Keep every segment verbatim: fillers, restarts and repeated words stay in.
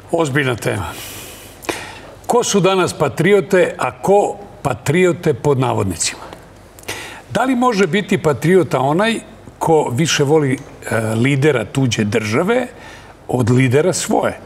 Ozbiljna tema. Ko su danas patriote, a ko patriote pod navodnicima? Da li može biti patriota onaj ko više voli lidera tuđe države od lidera svoje?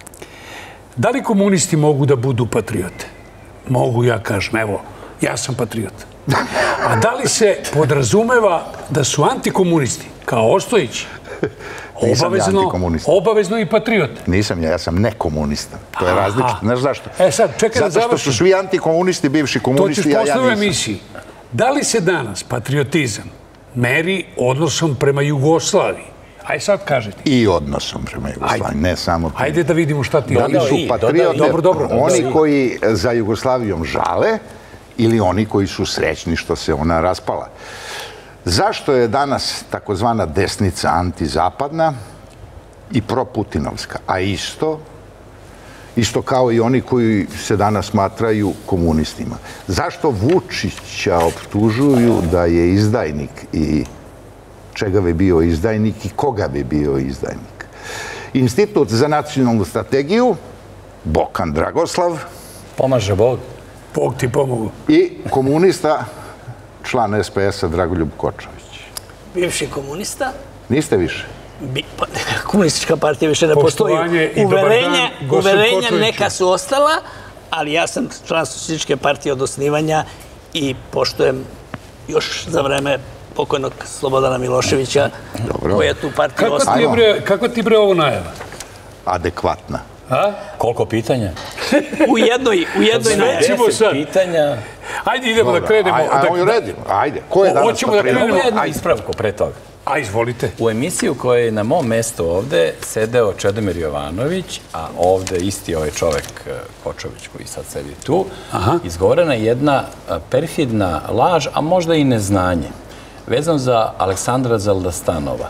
Da li komunisti mogu da budu patriote? Mogu, ja kažem, evo, ja sam patriot. A da li se podrazumeva da su antikomunisti, kao Ostojić, obavezno, obavezno i patriot? Nisam ja, ja sam nekomunista. To je različito. Znaš zašto? E sad, čekaj da završim. Zato što su svi antikomunisti, bivši komunisti, ja, ja nisam. To ćeš posle u emisiji. Da li se danas patriotizam meri odnosom prema Jugoslaviji? Aj sad kažete. I odnosom prema Jugoslaviji, ne samo... Ajde da vidimo šta ti... Oni su patriote, oni koji za Jugoslavijom žale ili oni koji su srećni što se ona raspala. Zašto je danas takozvana desnica antizapadna i proputinovska, a isto, isto kao i oni koji se danas smatraju komunistima? Zašto Vučića optužuju da je izdajnik i čega bi bio izdajnik i koga bi bio izdajnik? Institut za nacionalnu strategiju, Bokan Dragoslav. Pomaže Bog. Bog ti pomogu. I komunista, član es pe es-a Dragoljub Kočović. Bivši komunista. Niste više? Komunistička partija više ne postoji. Uverenja neka su ostala, ali ja sam član Socijalističke partije od osnivanja i poštujem još za vreme pokojnog Slobodana Miloševića, koja je tu partiju ostala. Kako ti bre ovo najava? Adekvatna. Koliko pitanja? U jednoj najavi. Deset pitanja. Ajde, idemo da krenemo. Ajde, ko je danas patriot? Ovo je jednu ispravku pre toga. A, izvolite. U emisiji u kojoj je na mom mestu ovde sedeo Čedomir Jovanović, a ovde isti ovaj čovek Kočović koji sad sedi tu, izgovorena je jedna perfidna laž, a možda i neznanje, vezano za Aleksandra Zaldastanova,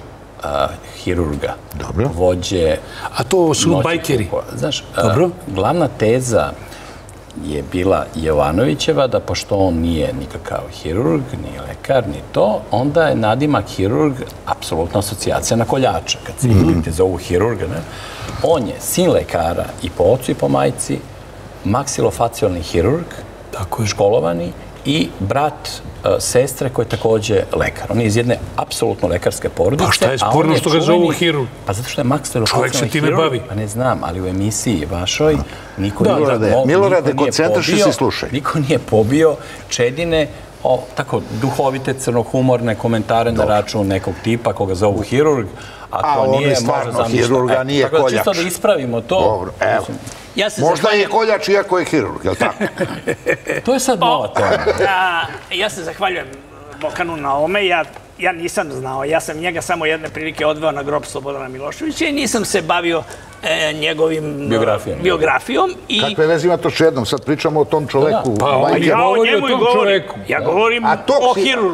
hirurga, vođe... A to su bajkeri. Znaš, glavna teza je bila Jovanovićeva da pošto on nije nikakav hirurg, ni lekar, ni to, onda je nadimak hirurg apsolutna asocijacija na koljača. Kad se te zovu hirurga, on je sin lekara i po ocu i po majci, maksilofacijalni hirurg, školovani, i brat sestre koji je takođe lekar. On je iz jedne apsolutno lekarske porodice. Pa šta je sporno što ga zovu hirurg? Pa zato što je maksilofacijalni hirurg. Čovjek se time bavi. Pa ne znam, ali u emisiji vašoj niko Milorade, koncentraši se slušaj. Niko nije pobio Čedine tako duhovite, crnohumorne komentare na račun nekog tipa koga zovu hirurg. A on je stvarno hirurga, nije koljač. Tako da čisto da ispravimo to. Dobro, evo. Možda je koljač iako je hirurg, je li tako? To je sad nova tema. Ja se zahvaljujem Bokanu na ovome. Ja nisam znao. Ja sam njega samo jedne prilike odveo na grob Slobodana Miloševića i nisam se bavio njegovim biografijom. Kakve veze ima to s jednom? Sad pričamo o tom čoveku. Pa on je govorio o tom čoveku. Ja govorim o hirurgu.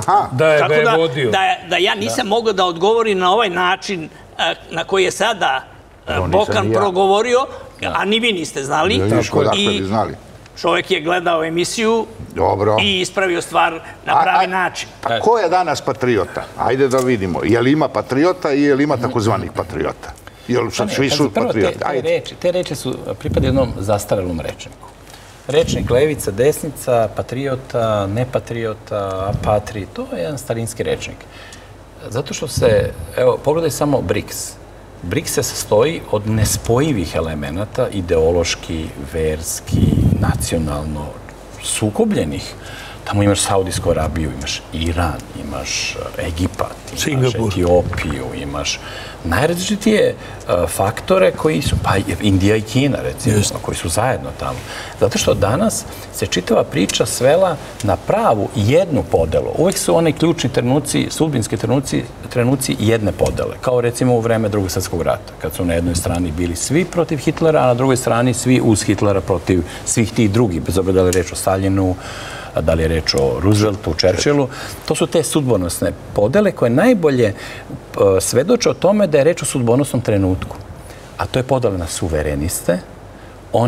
Da je ga vodio. Da ja nisam mogao da odgovorim na ovaj način na koji je sada Bokan progovorio, a ni vi niste znali. I čovjek je gledao emisiju i ispravio stvar na pravi način. A ko je danas patriota? Ajde da vidimo. Je li ima patriota i je li ima takozvanih patriota? Jel sad svi su patrioti? Te reči su pripade jednom zastarelom rečniku. Rečnik levica, desnica, patriota, nepatriota, apatri, to je jedan starinski rečnik. Zato što se, evo, pogledaj samo BRICS. BRICS se sastoji od nespojivih elemenata, ideološki, verski, nacionalno sukobljenih. Tamo imaš Saudijsku Arabiju, imaš Iran, imaš Egipat, imaš Etiopiju, imaš najrazličitije faktore koji su, pa Indija i Kina recimo, koji su zajedno tamo. Zato što danas se čitava priča svela na pravu jednu podelu. Uvijek su oni ključni trenuci, sudbinski trenuci, trenuci jedne podele. Kao recimo u vreme Drugog svjetskog rata, kad su na jednoj strani bili svi protiv Hitlera, a na drugoj strani svi uz Hitlera protiv svih tih drugih, bez obzira da li je reč o Staljinu, da li je reč o Rooseveltu, Churchillu. To su te sudbonosne podele koje najbolje svedoče o tome da je reč o sudbonosnom trenutku. A to je podela na suvereniste. Oni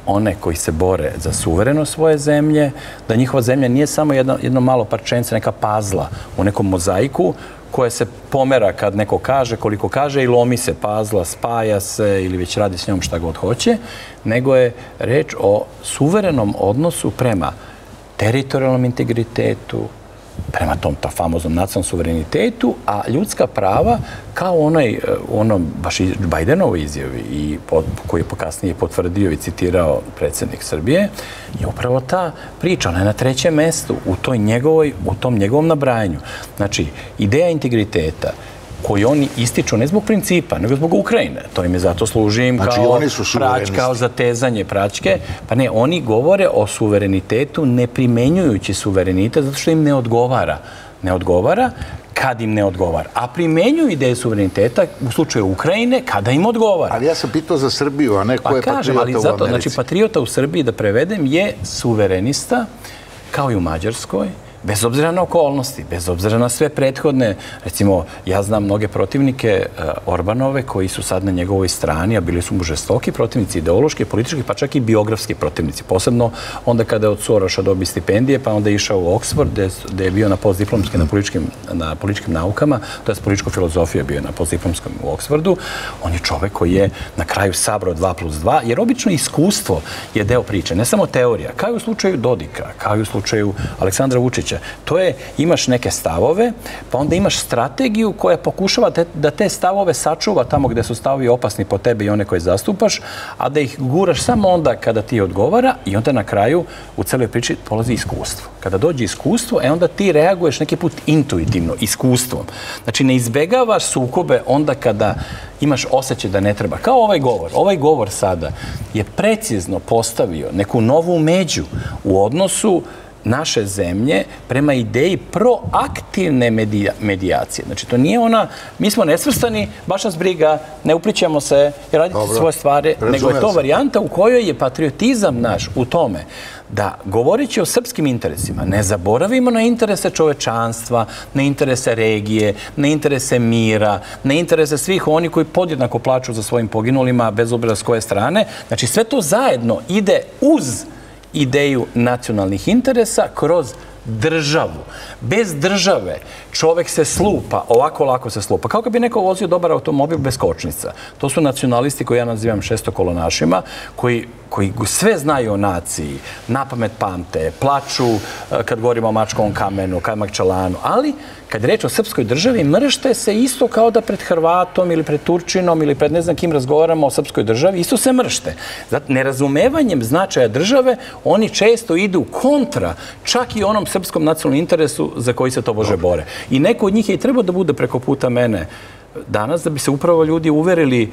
one koji se bore za suverenost svoje zemlje, da njihova zemlja nije samo jedno, jedno malo parčence, neka pazla u nekom mozaiku koja se pomera kad neko kaže, koliko kaže i lomi se pazla, spaja se ili već radi s njom šta god hoće, nego je reč o suverenom odnosu prema teritorijalnom integritetu, prema tom ta famoznom nacionalnom suverenitetu, a ljudska prava kao onaj, onom baš i Bajdenovoj izjavi i koji je kasnije potvrdio i citirao predsjednik Srbije, je upravo ta priča, ona je na trećem mestu u toj njegovoj, u tom njegovom nabrajanju. Znači, ideja integriteta koju oni ističu ne zbog principa, nego zbog Ukrajine. To im je zato služim kao prać, kao zatezanje praćke. Pa ne, oni govore o suverenitetu ne primenjujući suverenitet zato što im ne odgovara. Ne odgovara kad im ne odgovara. A primenjuju ideje suvereniteta u slučaju Ukrajine kada im odgovara. Ali ja sam pitao za Srbiju, a ne ko je patriota u Americi. Znači, patriota u Srbiji, da prevedem, je suverenista, kao i u Mađarskoj, bez obzira na okolnosti, bez obzira na sve prethodne. Recimo, ja znam mnoge protivnike Orbanove koji su sad na njegovoj strani, a bili su mu žestoki protivnici, ideološki, politički, pa čak i biografski protivnici. Posebno onda kada je od Soroša dobio stipendije, pa onda je išao u Oxford, gde je bio na postdiplomskim, na političkim naukama, to je političku filozofiju bio na postdiplomskom u Oxfordu. On je čovek koji je na kraju sabrao dva plus dva, jer obično iskustvo je deo priče, ne samo teorija, kao i u slučaju Dodika, kao i u slučaju Aleksandra Vučića. To je, imaš neke stavove, pa onda imaš strategiju koja pokušava da te stavove sačuva tamo gde su stavovi opasni po tebe i one koje zastupaš, a da ih guraš samo onda kada ti odgovara i onda na kraju u celoj priči polazi iskustvo. Kada dođe iskustvo, e onda ti reaguješ neki put intuitivno, iskustvom. Znači, ne izbegavaš sukobe onda kada imaš osjećaj da ne treba. Kao ovaj govor. Ovaj govor sada je precizno postavio neku novu među u odnosu naše zemlje prema ideji proaktivne medijacije. Znači, to nije ona, mi smo nesvrstani, baš nas briga, ne uplićemo se i radite svoje stvari, nego je to varijanta u kojoj je patriotizam naš u tome da, govoreći o srpskim interesima, ne zaboravimo na interese čovečanstva, na interese regije, na interese mira, na interese svih oni koji podjednako plaču za svojim poginulima, bez obzira s koje strane. Znači, sve to zajedno ide uz ideju nacionalnih interesa kroz državu. Bez države čovek se slupa, ovako lako se slupa. Kao kad bi neko vozio dobar automobil bez kočnica. To su nacionalisti koji ja nazivam šestokolonašima, koji koji sve znaju o naciji, napamet pamte, plaču kad govorimo o Mačkovom kamenu, Kajmakčalanu, ali kad je reč o srpskoj državi, mršte se isto kao da pred Hrvatom ili pred Turčinom ili pred ne znam kim razgovaramo o srpskoj državi, isto se mršte. Zato nerazumevanjem značaja države, oni često idu kontra čak i onom srpskom nacionalnom interesu za koji se to Bože bore. I neko od njih je i trebao da bude preko puta mene danas, da bi se upravo ljudi uverili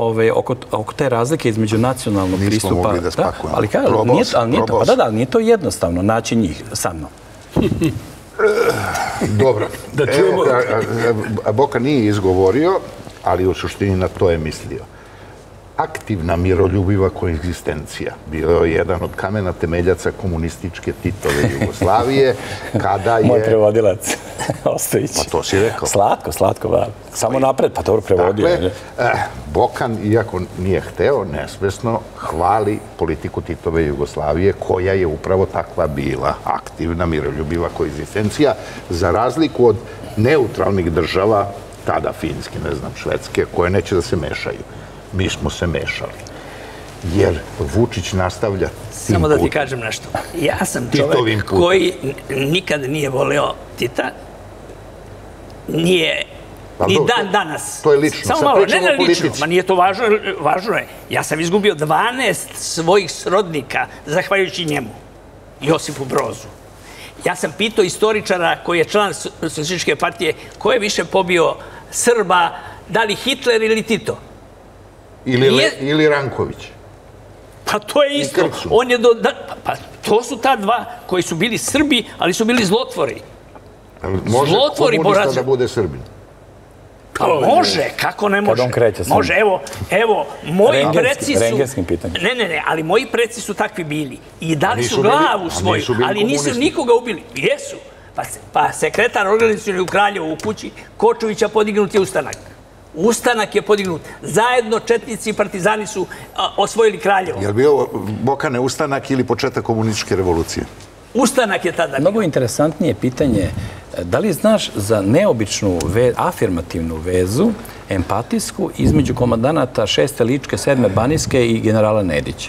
oko te razlike između nacionalnog pristupa. Nismo mogli da spakujemo. Pa da, da, ali nije to jednostavno naći njih sa mnom. Dobro. Evo, Boka nije izgovorio, ali u suštini na to je mislio. Aktivna miroljubiva koegzistencija bio je jedan od kamena temeljaca komunističke Titove Jugoslavije, kada je... Moj prevodilac, Ostojić. Pa to si rekao. Slatko, slatko, samo napred, pa dobro prevodio. Dakle, Bokan, iako nije hteo, nesvesno hvali politiku Titove Jugoslavije, koja je upravo takva bila, aktivna miroljubiva koegzistencija, za razliku od neutralnih država, tada Finske, ne znam, Švedske, koje neće da se mešaju. Mi smo se mešali. Jer Vučić nastavlja tim putem. Samo da ti kažem nešto. Ja sam čovek koji nikad nije voleo Tita. Nije ni dan danas. To je lično. Samo malo, ne ne lično. Ma nije to važno, važno je. Ja sam izgubio dvanaest svojih srodnika zahvaljujući njemu. Josipu Brozu. Ja sam pitao istoričara koji je član Socijalističke partije ko je više pobio Srba, da li Hitler ili Tito? Ili Ranković. Pa to je isto. On je do... Pa to su ta dva koji su bili Srbi, ali su bili zlotvori. Može komunista da bude Srbin? Pa može, kako ne može? Kad on kreće sam. Može, evo, evo, moji preci su... Rengenskim pitanjem. Ne, ne, ne, ali moji preci su takvi bili. I dali su glavu svoju, ali nisu nikoga ubili. Jesu. Pa sekretar organizacioni u Kraljevu u kući Kočovića podignut je ustanak. Ustanak je podignut. Zajedno četnici i partizani su osvojili Kraljevo. Je li bio Bokane ustanak ili početak komunističke revolucije? Ustanak je tada. Mnogo interesantnije pitanje, da li znaš za neobičnu, afirmativnu vezu, empatijsku, između komandanata šeste Ličke, sedme Banijske i generala Nedića?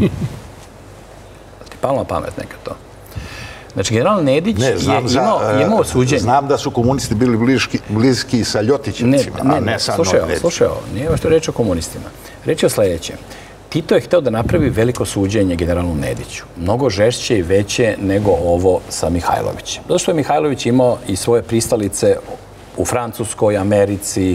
Ti palo na pamet neka to? Znači, general Nedić je imao suđenje. Znam da su komunisti bili bliski sa Ljotićevcima, a ne sa Nedićem. Slušaj ovo, nije ovo što reći o komunistima. Reći o sledećem. Tito je hteo da napravi veliko suđenje generalu Nediću. Mnogo žešće i veće nego ovo sa Mihajlovićem. Zato što je Mihajlović imao i svoje pristalice u Francuskoj, Americi,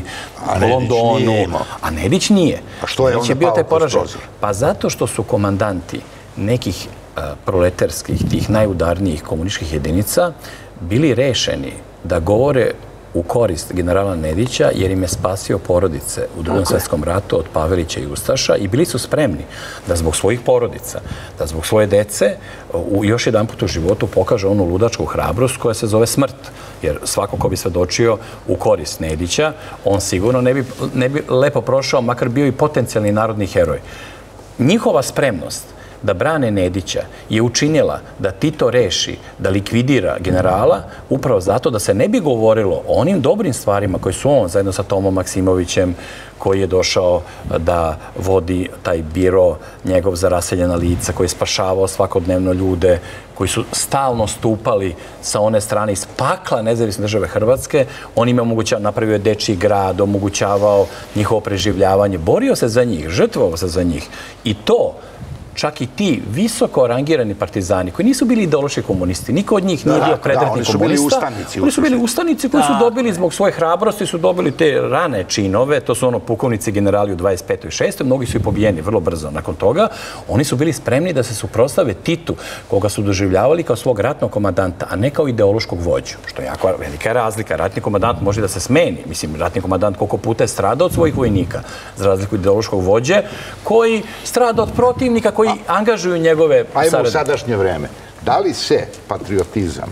Londonu. A Nedić nije. A što je onda pao kroz prozor? Pa zato što su komandanti nekih proletarskih, tih najudarnijih komunističkih jedinica bili rešeni da govore u korist generala Nedića, jer im je spasio porodice u Drugom svjetskom ratu od Pavelića i Ustaša i bili su spremni da zbog svojih porodica, da zbog svoje dece još jedan put u životu pokaže onu ludačku hrabrost koja se zove smrt. Jer svako ko bi svedočio u korist Nedića, on sigurno ne bi lepo prošao, makar bio i potencijalni narodni heroj. Njihova spremnost da brane Nedića je učinila da Tito reši da likvidira generala upravo zato da se ne bi govorilo o onim dobrim stvarima koji su on zajedno sa Tomom Maksimovićem, koji je došao da vodi taj biro njegov za raseljena lica, koji je spašavao svakodnevno ljude, koji su stalno stupali sa one strane iz pakla nezavisne države Hrvatske. On im je omogućavao, napravio je dečiji grad, omogućavao njihovo preživljavanje, borio se za njih, žrtvovao se za njih. I to čak i ti visoko rangirani partizani, koji nisu bili ideološki komunisti, niko od njih nije bio predratni komunista. Oni su bili ustanici koji su dobili zbog svoje hrabrosti, su dobili te rane činove, to su ono pukovnici generali u dvadeset petoj i šestoj mnogi su i pobijeni vrlo brzo nakon toga. Oni su bili spremni da se suprotstave Titu, koga su doživljavali kao svog ratnog komandanta, a ne kao ideološkog vođu, što je jako velika razlika. Ratni komandant može da se smeni. Mislim, ratni komandant koliko puta je stradao od svojih vojnika, za razliku od ideološkog vođe, koji strada od protivnika, koji angažuju njegove saradnike. Ajmo u sadašnje vreme. Da li se patriotizam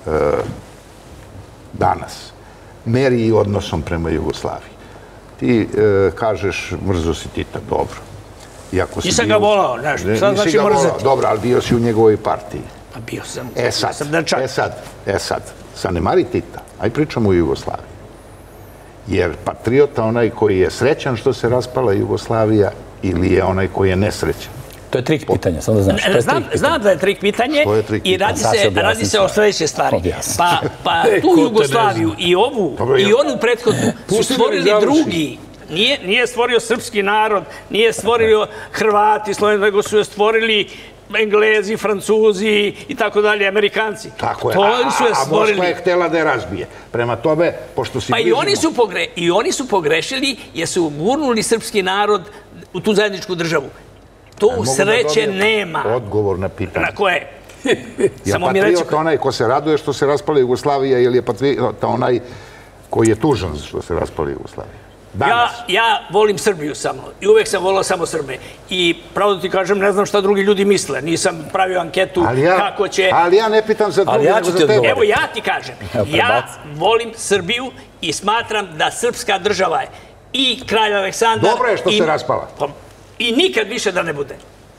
danas meri odnosom prema Jugoslaviji? Ti kažeš mrzo si Tita, dobro. Nisam ga volao, nešto. Sad znači mrzeti. Dobro, ali bio si u njegovoj partiji. Pa bio sam. E sad, e sad, e sad, zanemari Tita, aj pričamo o Jugoslaviji. Jer patriota onaj koji je srećan što se raspala Jugoslavija ili je onaj koji je nesrećan? To je trik pitanja, samo da znaš. Znam da je trik pitanje i radi se o sljedeće stvari. Pa tu Jugoslaviju i ovu i onu prethodnu su stvorili drugi. Nije stvorio srpski narod, nije stvorio Hrvati, nego su je stvorili Englezi, Francuzi i tako dalje, Amerikanci. Tako je, a Moskva je htjela da je razbije. Prema tome, pošto si... Pa i oni su pogrešili jer su gurnuli srpski narod u tu zajedničku državu. Tu sreće nema. Odgovor na pitanje. Na koje? Je patriot onaj ko se raduje što se raspala Jugoslavija ili je patriot onaj koji je tužan što se raspala Jugoslavija? Ja volim Srbiju samo i uvek sam volao samo Srbe. I pravo da ti kažem, ne znam šta drugi ljudi misle. Nisam pravio anketu kako će... Ali ja ne pitam za drugi, nego za tebe. Evo ja ti kažem, ja volim Srbiju i smatram da srpska država je i kralj Aleksandar... Dobro je što se raspala. I nikad više da ne bude.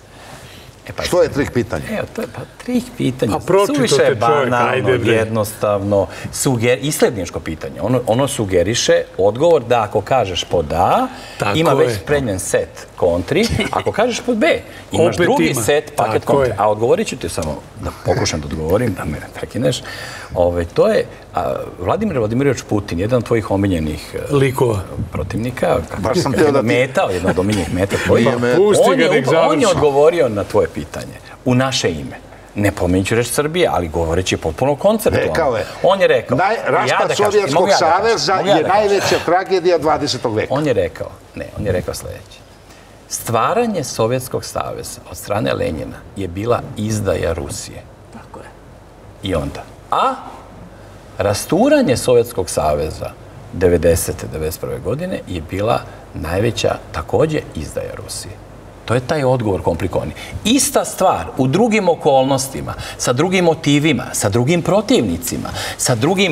Što je trik pitanja? Evo, to je pa trik pitanja. Suviše je banalno, jednostavno, isledničko pitanje. Ono sugeriše odgovor da ako kažeš pod A, ima već spremljen set kontri, ako kažeš pod B, imaš drugi set paket kontri. A odgovorit ću ti samo, da pokušam da odgovorim, da me ne prekineš, to je Vladimir Vladimirović Putin, jedan od tvojih omiljenih protivnika, meta, jedan od omiljenih meta tvojih, on je odgovorio na tvoje pitanje, u naše ime. Ne pominjući reći Srbije, ali govoreći potpuno konceptualno. Rekao je. On je rekao. Raspad Sovjetskog saveza je najveća tragedija dvadesetog veka. On je rekao, ne, on je rekao sljedeće. Stvaranje Sovjetskog saveza od strane Lenjina je bila izdaja Rusije. Tako je. I onda. A rasturanje Sovjetskog saveza devedesete, devedeset prve godine je bila najveća također izdaja Rusije. To je taj odgovor komplikovani. Ista stvar u drugim okolnostima, sa drugim motivima, sa drugim protivnicima, sa drugim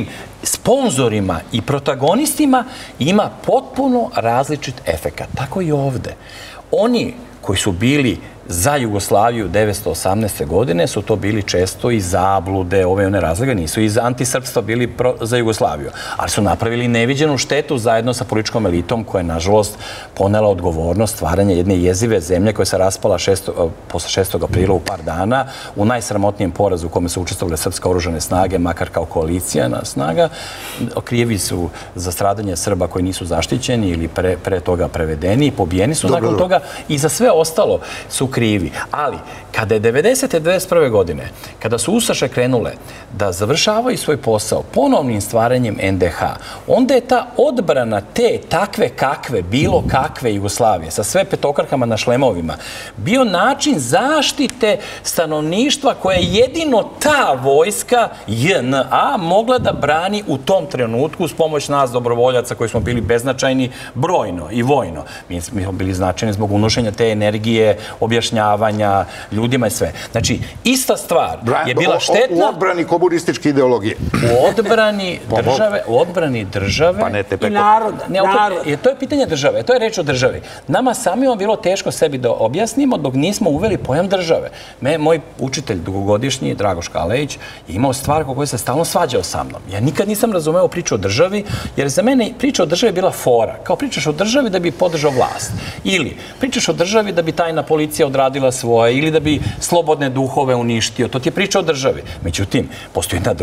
sponzorima i protagonistima ima potpuno različit efekat. Tako i ovde. Oni koji su bili za Jugoslaviju devetsto osamnaeste. godine su to bili često i zablude, ove one razlike, nisu iz antisrpstva bili za Jugoslaviju, ali su napravili neviđenu štetu zajedno sa političkom elitom koja je, nažalost, ponela odgovornost stvaranja jedne jezive zemlje koja se raspala posle šestog aprila u par dana u najsramotnijem porazu u kome su učestvovale srpske oružane snage, makar kao koalicijana snaga. Krivi su za stradanje Srba koji nisu zaštićeni ili pre toga prevedeni i pobijeni su. Nakon toga i za sve ostalo su krivi. Ali, kada je devedesete. i devedeset prve. godine, kada su Ustaše krenule da završavaju svoj posao ponovnim stvaranjem en de ha, onda je ta odbrana te takve kakve, bilo kakve Jugoslavije, sa sve petokrakama na šlemovima, bio način zaštite stanovništva koje je jedino ta vojska je en a mogla da brani u tom trenutku uz pomoć nas dobrovoljaca koji smo bili beznačajni brojno i vojno. Mi smo bili značajni zbog unošenja te energije, objašnjavanja ljudima i sve. Znači, ista stvar je bila štetna... U odbrani komunističke ideologije. U odbrani države, u odbrani države... I naroda. To je pitanje države, to je reč o državi. Nama samima bilo teško sebi da objasnimo dok nismo uveli pojam države. Moj učitelj, dugogodišnji, Dragoš Kalejić, je imao stvar ko kojoj se stalno svađao sa mnom. Ja nikad nisam razumeo priču o državi, jer za mene priča o državi je bila fora. Kao pričaš o državi da bi podržao vlast. Ili pričaš o državi da bi tajna policija odradila svoje ili da bi slobodne duhove uništio. To ti je priča o državi. Međutim, postoji jedna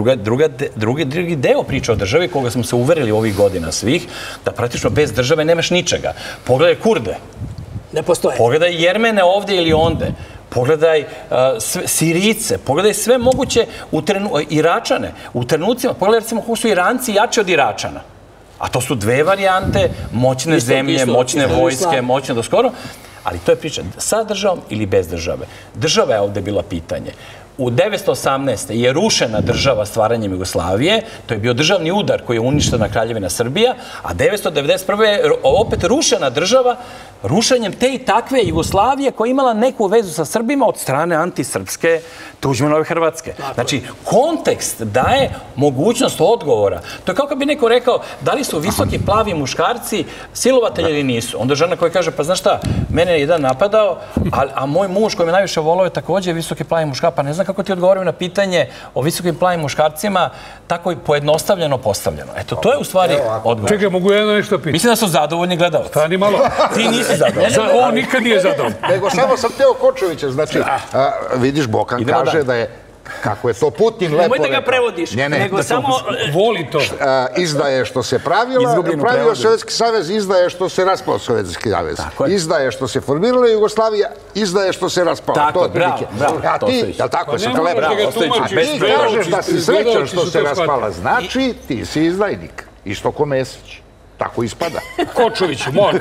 drugi deo priča o državi koga smo se uverili ovih godina svih, da praktično bez države nemaš ničega. Pogledaj Kurde. Ne postoje. Pogledaj Jermene ovde ili onde. Pogledaj Sirice, pogledaj sve moguće Iračane. U trenucima, pogledaj recimo kako su Iranci jači od Iračana. A to su dve varijante, moćne zemlje, moćne vojske, moćne do skoro. Ali to je priča sa državom ili bez države. Država je ovde bila pitanje. U devetsto osamnaeste. je rušena država stvaranjem Jugoslavije, to je bio državni udar koji je uništena Kraljevina Srbija, a devetsto devedeset prve. je opet rušena država rušenjem te i takve Jugoslavije koja je imala neku vezu sa Srbima od strane antisrpske Tuđmanove Hrvatske. Znači, kontekst daje mogućnost odgovora. To je kao kad bi neko rekao da li su visoki plavi muškarci silovatelji ili nisu. Onda žena koja kaže, pa znaš šta, mene je jedan napadao, a moj muž koji me najviše volao je također visoki plavi muškar, pa ne znam kako ti odgovorim na pitanje o visokim plavim muškarcima, tako i pojednostavljeno postavljeno. Eto, to je u stvari odgovor. Čekaj, mogu jedno nešto pitati? Mislim da su zadovoljni gledalci. Stani malo. Ti nisi zadovoljni. On nikad nije zadovoljni. Nego samo sam Teo Kočovića, znači, vidiš, Bokan kaže da je, kako je to Putin lepo rekao. Nemoj da ga prevodiš, nego samo... Voli to. Izdaje što se pravio Sovjetski savez, izdaje što se raspao Sovjetski savez. Izdaje što se formirala Jugoslavija, izdaje što se raspao. Tako, bravo, bravo. A ti, jel tako, sam te lepo? A ti kažeš da si srećan što se raspala. Znači, ti si izdajnik. Isto ko Mesić. Tako ispada. Kočović,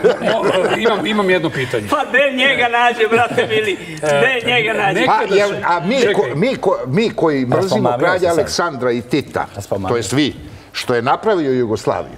imam jedno pitanje. Pa gde njega nađe, brate mili? Gde njega nađe? A mi koji mrzimo kralja Aleksandra i Tita, to jest vi, što je napravio Jugoslaviju,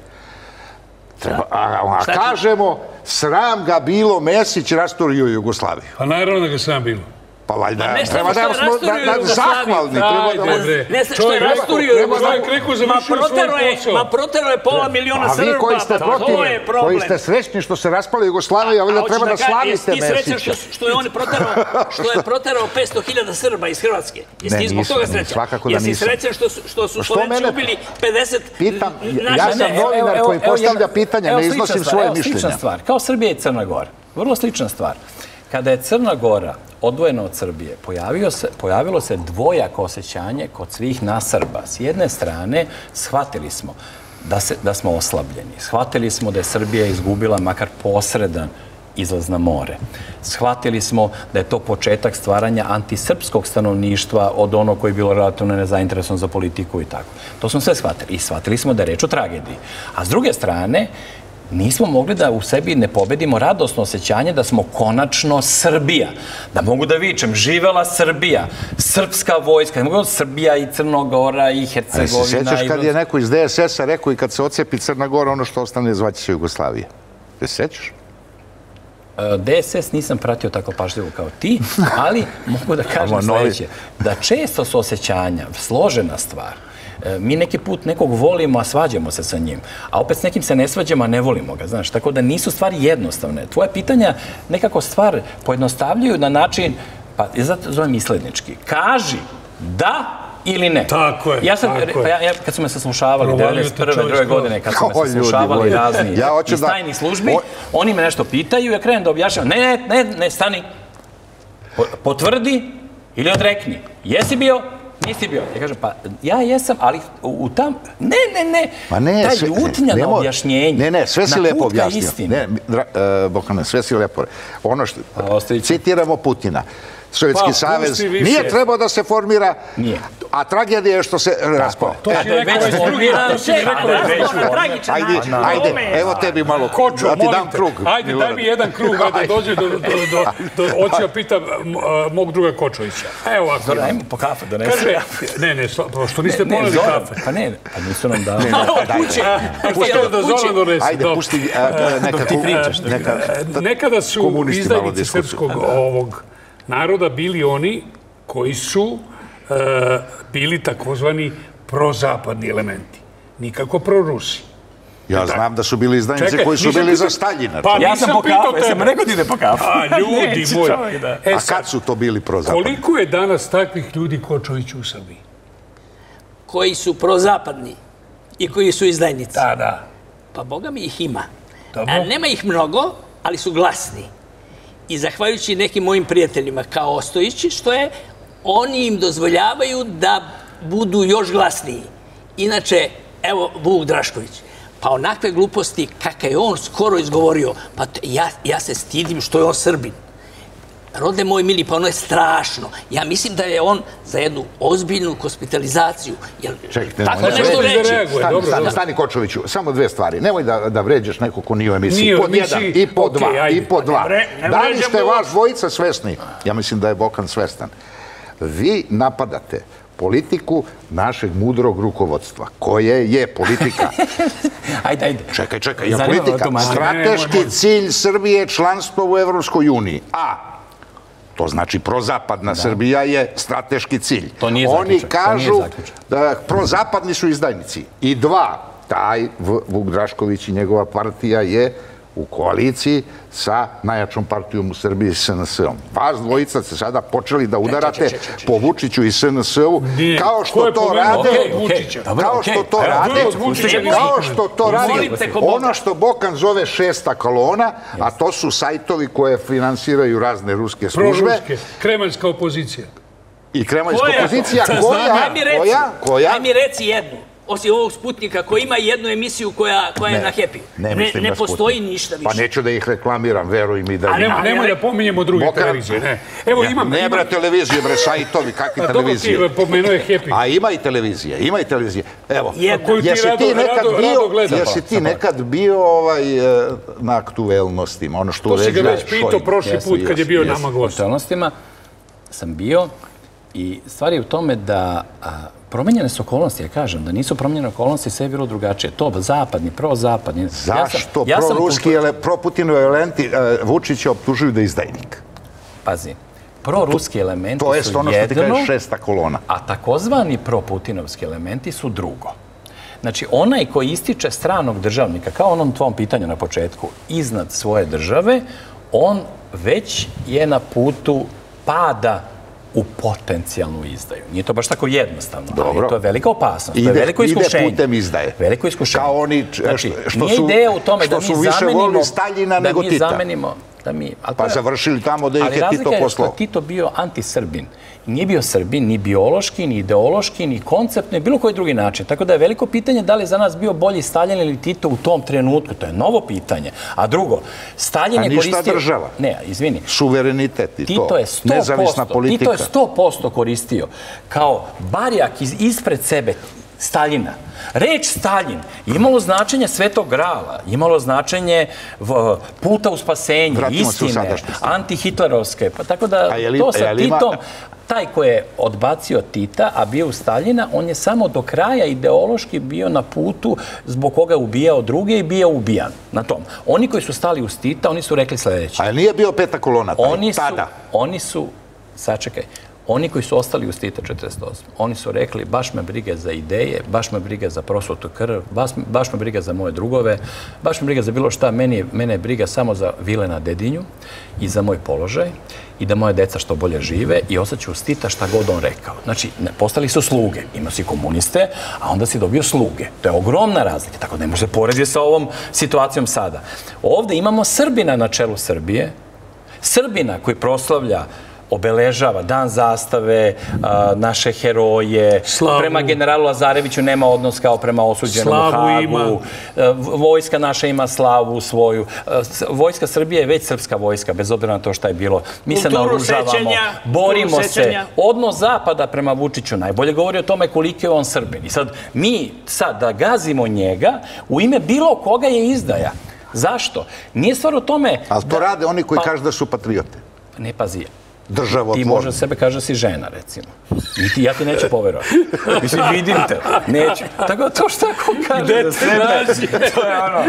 a kažemo, sram ga bilo, Mesić rasturio Jugoslaviju. Pa naravno da ga sram bilo. Pa valjda, treba da smo zahvalni. Ne što je rasturio Jugoslaviju. Ma protero je pola miliona Srba. A vi koji ste protiv, koji ste srećni što se raspala Jugoslavija, valjda treba da slavite Mesića. Jesi ti srećan što je proterao petsto hiljada Srba iz Hrvatske? Jesi ti zbog toga srećan? Jesi srećan što su Slovenci ubili pedeset... Ja sam novinar koji postavlja pitanja, ne iznosim svoje mišljenja. Slična stvar, kao Srbija i Crna Gora. Vrlo slična stvar. Kada je Crna Gora odvojena od Srbije, pojavilo se dvojako osjećanje kod svih nas Srba. S jedne strane, shvatili smo da smo oslabljeni. Shvatili smo da je Srbija izgubila makar posredan izlaz na more. Shvatili smo da je to početak stvaranja antisrpskog stanovništva od ono koji je bilo relativno nezainteresovan za politiku i tako. To smo sve shvatili. I shvatili smo da je reč o tragediji. A s druge strane, nismo mogli da u sebi ne pobedimo radosno osjećanje da smo konačno Srbija. Da mogu da vičem, živela Srbija, srpska vojska, da mogu Srbija i Crnogora i Hercegovina. Ali se sjećaš kad je neko iz de es es a rekao i kad se ocepi Crna Gora, ono što ostane zvaće se Jugoslavije? Se sjećaš? de es es nisam pratio tako pažljivo kao ti, ali mogu da kažem sljedeće. Da često su osjećanja složena stvar. Mi neki put nekog volimo, a svađamo se sa njim. A opet s nekim se ne svađamo, a ne volimo ga, znaš. Tako da nisu stvari jednostavne. Tvoje pitanja nekako stvar pojednostavljuju na način, pa ja zato zovem islednički. Kaži da ili ne. Tako je, ja sam, tako pa ja, ja, kad su me saslušavali, devedeset prve druge godine, kad su me saslušavali razni ja iz tajnih službi, o... oni me nešto pitaju, ja krenem da objašnjam, ne, ne, ne, ne, stani, potvrdi ili odrekni. Jesi bio? Nisi bio. Ja kažem, pa ja jesam, ali u tam... Ne, ne, ne. Ma ne, ta ljutnja na objašnjenje. Ne, ne, sve si lepo objasnio. Ne, Bokane, sve si lepo. Ono što... Citiramo Putina. Sovjetski savez nije trebao da se formira, a tragedija je što se raspao. To si rekao iz drugih. Ajde, ajde, evo tebi malo, da ti dam krug. Ajde, daj mi jedan krug, da dođe do... Hoću ja pitam mog druga Kočovića. Evo ovako. Zora, ajmo po kafe donesi. Ne, ne, što niste poneli kafe. Pa ne, pa nisu nam dali. Pusti da Zoran donesi. Ajde, pusti neka... Nekada su izdajnici srpskog ovog naroda bili oni koji su bili takozvani prozapadni elementi. Nikako prorusi. Ja znam da su bili izdajnici koji su bili za Staljina. Pa ja sam po kafu, ja sam rekao da ide po kafu. A, ljudi moji. A kad su to bili prozapadni? Koliko je danas takvih ljudi Kočović u Srbiji? Koji su prozapadni i koji su izdajnici? Da, da. Pa Boga mi ih ima. Nema ih mnogo, ali su glasni. I zahvaljujući nekim mojim prijateljima kao Ostojići, što je, oni im dozvoljavaju da budu još glasniji. Inače, evo Vuk Drašković, pa onakve gluposti kakav je on skoro izgovorio, pa ja se stidim što je on Srbin. Rode moj mili, pa ono je strašno. Ja mislim da je on za jednu ozbiljnu hospitalizaciju. Čekajte, tako nešto reći. Stani Kočoviću, samo dve stvari. Nemoj da vređaš neko ko nije u emisiji. Pod jedan i pod dva. I pod dva. Da li ste vaš dvojica svesni? Ja mislim da je Bokan svestan. Vi napadate politiku našeg mudrog rukovodstva, koje je politika. Ajde, ajde. Čekaj, čekaj, je politika. Strateški cilj Srbije je članstvo u Evropskoj uniji. A to znači prozapadna Srbija je strateški cilj. Oni kažu da prozapadni su izdajnici. I dva, taj Vuk Drašković i njegova partija je u koaliciji sa najjačom partijom u Srbiji, S N S-om. Vas dvojica ste sada počeli da udarate po Vučiću i S N S-u, kao što to rade, kao što to rade, kao što to rade, ono što Bokan zove šesta kolona, a to su sajtovi koje finansiraju razne ruske službe. Proruske, kremaljska opozicija. I kremaljska opozicija, koja? Koja? Daj mi reci jednu. Osim ovog Sputnika, koji ima jednu emisiju koja je na Happy. Ne postoji ništa više. Pa neću da ih reklamiram, veruj mi da... Nemoj da pominjemo druge televizije. Ne bre televizije, bre sajtovi, kakvi televizije. Dobro ti pomenuo je Happy. A ima i televizije, ima i televizije. Evo, jesi ti nekad bio na aktuelnostima, ono što uređaš? To si ga već pitao prošli put kad je bio nama gost. Na aktuelnostima sam bio i stvar je u tome da... Promenjene su okolnosti, ja kažem, da nisu promenjene okolnosti, sve je bilo drugačije. To zapadni, prozapadni. Zašto proruski, proputinovi elementi Vučića optužuju da je izdajnik? Pazi, proruski elementi su jedno... To je ono što ti kažeš šesta kolona. A takozvani proputinovski elementi su drugo. Znači, onaj koji ističe stranog državnika, kao onom tvom pitanju na početku, iznad svoje države, on već je na putu pada u potencijalnu izdaju. Nije to baš tako jednostavno, ali to je velika opasnost. To je veliko iskušenje. Ide putem izdaje. Veliko iskušenje. Kao oni što su više volili Staljina nego Tita. Pa završili tamo da ih je Tito poslao. Ali razlika je što je Tito bio anti-Srbin. Nije bio Srbin ni biološki, ni ideološki, ni konceptno, ni bilo koji drugi način. Tako da je veliko pitanje da li je za nas bio bolji Staljin ili Tito u tom trenutku. To je novo pitanje. A drugo, Staljin je koristio... A ništa država. Ne, izvini. Suverenitet i to. Nezavisna politika. Tito je sto posto koristio kao barjak ispred sebe Staljina. Reč Staljin imalo značenje Svetog Grala, imalo značenje puta u spasenje, istine, antihitlerovske. Tako da to sa Titom, taj ko je odbacio Tita, a bio u Staljina, on je samo do kraja ideološki bio na putu zbog koga je ubijao druge i bio ubijan na tom. Oni koji su stali uz Tita, oni su rekli sljedeće. A nije bio peta kolona tada? Oni su, sačekaj, Oni koji su ostali uz Tita četrdeset osme. Oni su rekli, baš me briga za ideje, baš me briga za prosutu krv, baš, baš me briga za moje drugove, baš me briga za bilo šta, meni, mene je briga samo za vile na Dedinju i za moj položaj i da moje deca što bolje žive i ostaću uz Tita šta god on rekao. Znači, postali su sluge. Ima si komuniste, a onda si dobio sluge. To je ogromna razlika, tako da ne može se porediti sa ovom situacijom sada. Ovde imamo Srbina na čelu Srbije, Srbina koji proslavlja, obeležava dan zastave, naše heroje, prema generalu Lazareviću nema odnos kao prema osuđenom u Hagu, vojska naša ima slavu svoju, vojska Srbije je već srpska vojska, bez obzira na to šta je bilo. Mi se naoružavamo, borimo se. Odnos Zapada prema Vučiću najbolje govori o tome koliko je on Srbin. I sad, mi sad da gazimo njega, u ime bilo koga je izdaja. Zašto? Nije stvar u tome... Ali to rade oni koji kažu da su patriote. Ne, pazi. Državotvorno. Ti možda sebe kaže da si žena, recimo. I ja ti neću poverovati. Mislim, vidim te. Neću. Tako to šta ko kaže za sebe, to je ono...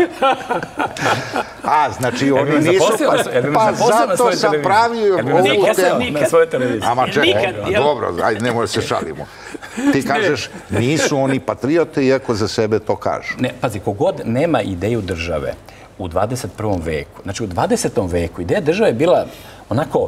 A, znači, oni nisu... Pa zato sam pravio ovu temu. Na svojoj televiziji. Ama čekaj, dobro, ajde, nemoj se šalimo. Ti kažeš, nisu oni patriote, iako za sebe to kažu. Ne, pazi, kogod nema ideju države u dvadeset prvom veku, znači u dvadesetom veku, ideja države je bila onako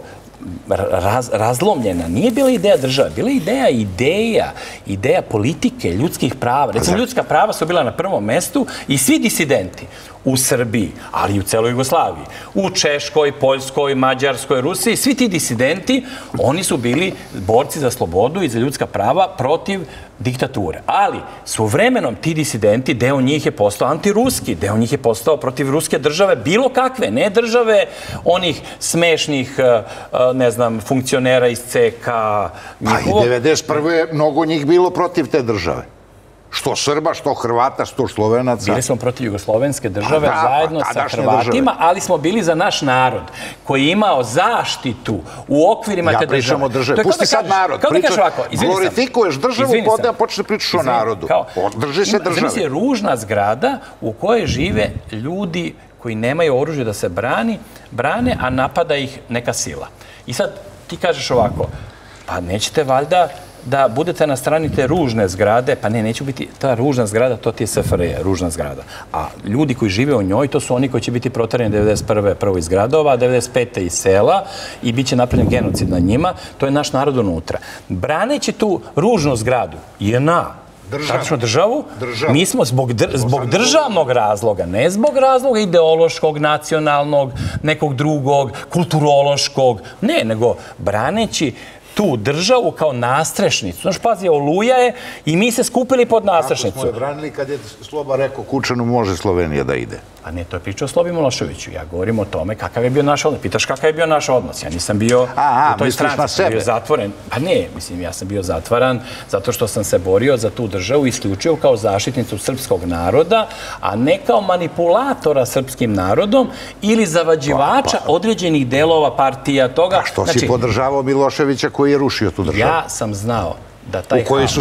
raz, razlomljena. Nije bila ideja države, bila je ideja ideja, ideja politike, ljudskih prava. Recimo, ljudska prava su bila na prvom mestu i svi disidenti u Srbiji, ali i u celoj Jugoslaviji, u Češkoj, Poljskoj, Mađarskoj, Rusiji, svi ti disidenti, oni su bili borci za slobodu i za ljudska prava protiv diktature. Ali su vremenom ti disidenti, deo njih je postao antiruski, deo njih je postao protiv ruske države, bilo kakve, ne države onih smešnih, ne znam, funkcionera iz C K. A i devedeset prve je mnogo njih bilo protiv te države. Što Srba, što Hrvata, što Slovenaca. Bili smo protiv jugoslovenske države zajedno sa Hrvatima, ali smo bili za naš narod koji je imao zaštitu u okvirima te države. Ja pričam o državi. Pusti sad narod. Glorifikuješ državu, pa počne pričaš o narodu. Drži se države. Znači je ružna zgrada u kojoj žive ljudi koji nemaju oružje da se brani, brane, a napada ih neka sila. I sad ti kažeš ovako, pa nećete valjda da budete na strani te ružne zgrade, pa ne, neću biti ta ružna zgrada, to ti je S F R J, ružna zgrada. A ljudi koji žive u njoj, to su oni koji će biti proterani devedeset prve prvo iz gradova, a devedeset pete iz sela i bit će napravljen genocid na njima. To je naš narod unutra. Braneći tu ružnu zgradu, J N A, tačno državu, mi smo zbog državnog razloga, ne zbog razloga ideološkog, nacionalnog, nekog drugog, kulturološkog, ne, nego braneći tu državu kao nastrešnicu. Znaš, pazi, Oluja je i mi se skupili pod nastrešnicu. Kako smo je branili kad je Sloba rekao Kučanu može Slovenija da ide? A ne, to je pričao o Slobi Miloševiću. Ja govorim o tome kakav je bio naš odnos. Pitaš kakav je bio naš odnos. Ja nisam bio u toj stranci. Na sebe? Bio zatvoren. Pa ne, mislim, ja sam bio zatvaran zato što sam se borio za tu državu isključivo kao zaštitnicu srpskog naroda, a ne kao manipulatora srpskim narodom ili zavađivača određenih delova partija toga. A što si podržavao Miloševića koji je rušio tu državu? Ja sam znao da taj